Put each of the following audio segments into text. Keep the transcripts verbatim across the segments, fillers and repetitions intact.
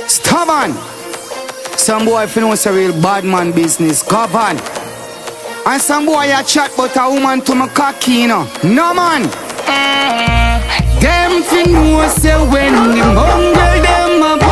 Stubborn. Some boy if you know it's a real bad man business. Govern. And some boy a chat but a woman to my cocky, you know. No man. Them fi know say when the mongrel them a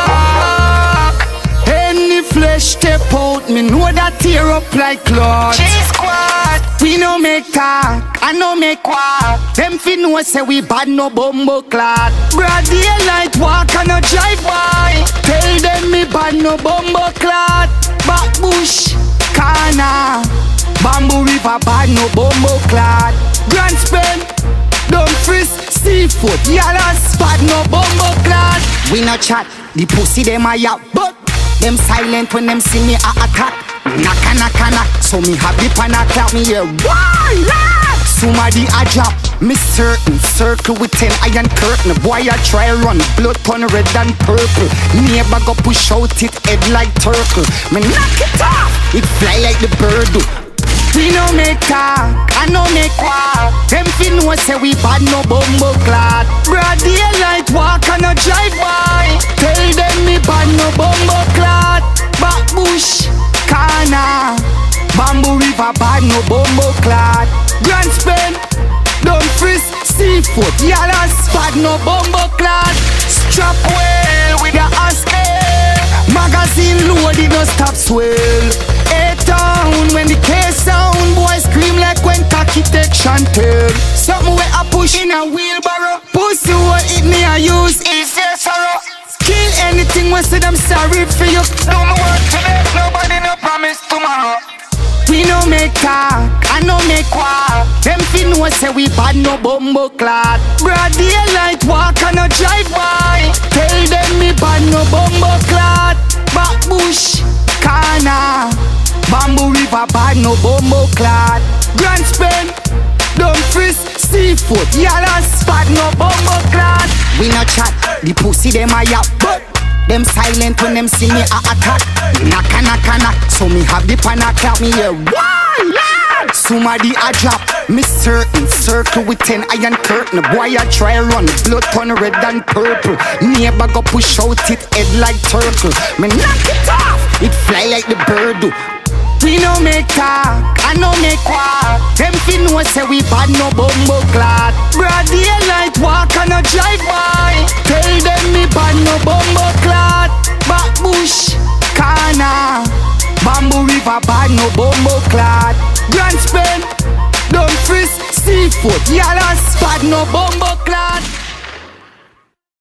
bark, any flesh step out, me know that tear up like cloth. G-Squad. We no make talk, I no make walk. Them fi know say we bad no bumbo clot. Broad daylight walk and no drive by. Tell them me bad no bumbo clot. Back bush, corner, Bamboo River bad no bumbo clot. Grand Spend, Dumfries, seafood, yalas, bad no bumbo clot. We no chat, the pussy them a yap, but them silent when them see me a attack. Naka naka knock, so me have the pan a clap me here. Why lad? Somebody a drop, me certain circle with ten iron curtain. Boy a try run, blood turn red and purple. Neighbor go push out it head like turtle. Me knock it off, it fly like the bird do. We no make talk, I no make walk. Them fi know say we bad no bumbo clot. Broad daylight walk and no drive by. Tell them me bad no bumbo clot. Back bush, corner, Bamboo River bad no bumbo clot. Grand Spend, Dumfries, seafood, yalas, bad no bumbo clot. Strap well with your ass air. Magazine loaded no stop swell. A-town when the case sound, boy scream like when cocky take chantel. Something where I push in a wheelbarrow. Pussy what it me I use is your sorrow. Kill anything when say them sorry for you. Do my work today, nobody no promise tomorrow. We no make talk, I no make walk. Them fi know say we bad no bumbo clot. Broad daylight walk and no drive by. Tell them me bad no bumbo clot. Back bush, corner, Bamboo River bad no bumbo clot. Grand Spend, Dumfries, seafood, yalas, bad no bumbo clot. We no chat, the pussy them a yap, but them silent when them see me a attack. Naka naka knock, so me have the pan a clap me here. Why lad? Somebody a drop, me certain circle with ten iron curtain. Boy a try run, blood turn red and purple. Neighbor go push out it head like turtle. Me knock it off, it fly like the bird do. We no make talk, I no make walk. Them fi know say we bad no bumbo clot. Broad daylight walk and no drive by. Tell them me bad no bumbo clot. Back bush, corner, Bamboo River bad no bumbo clot. Grand Spend, Dumfries, seafood, yalas, bad no bumbo